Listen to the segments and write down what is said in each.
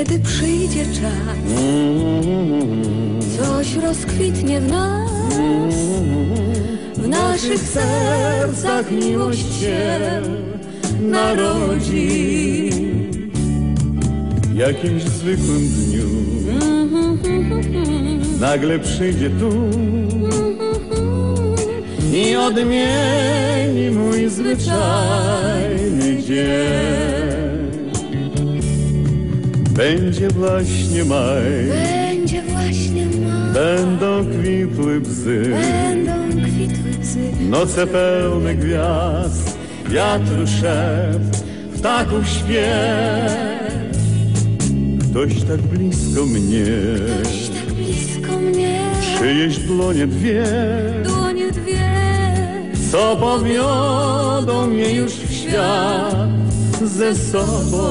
Kiedy przyjdzie czas, coś rozkwitnie w nas, w naszych sercach miłość się narodzi. W jakimś zwykłym dniu nagle przyjdzie tu i odmieni mój zwyczajny dzień. Będzie właśnie maj, będzie właśnie maj, będą kwitły bzy, będą kwitły bzy, noce pełne gwiazd, wiatru szept, ptaków śpiew. Ktoś tak blisko mnie, ktoś tak blisko mnie, przyjeść dłonie dwie, co powiodą mnie już w świat ze sobą.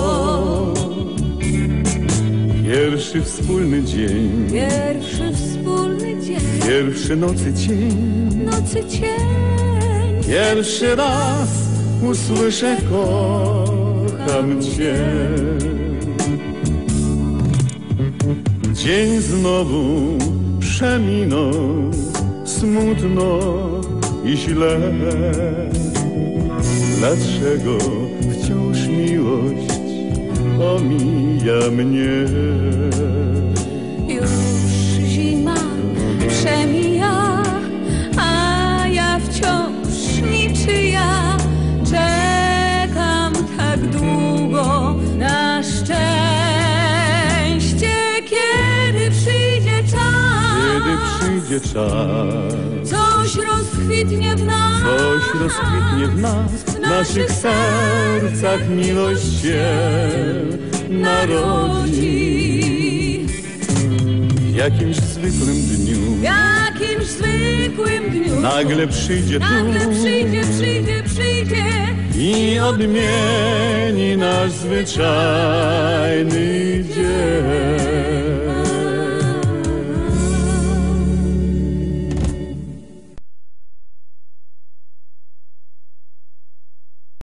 Pierwszy wspólny dzień, pierwszy wspólny dzień, pierwszy nocy cień, pierwszy raz usłyszę kocham cię. Dzień znowu przeminął smutno i źle. Dlaczego wciąż miłość omija mnie? Już zima przemija, a ja wciąż niczyja. Czekam tak długo na szczęście. Kiedy przyjdzie czas, kiedy przyjdzie czas, coś rozkwitnie w nas, coś rozkwitnie w nas, w naszych sercach miłość się narodzi. W jakimś zwykłym dniu, w jakimś zwykłym dniu, nagle przyjdzie tu, przyjdzie i odmieni nasz zwyczajny dzień.